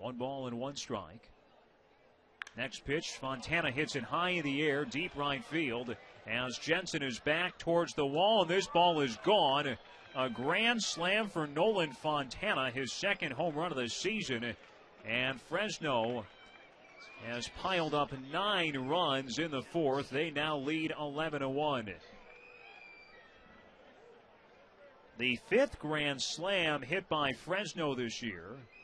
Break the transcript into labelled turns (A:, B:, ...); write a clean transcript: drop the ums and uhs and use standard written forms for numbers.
A: 1-1 Next pitch, Fontana hits it high in the air, deep right field, as Jensen is back towards the wall, and this ball is gone. A grand slam for Nolan Fontana, his second home run of the season, and Fresno has piled up 9 runs in the fourth. They now lead 11-1. The 5th grand slam hit by Fresno this year.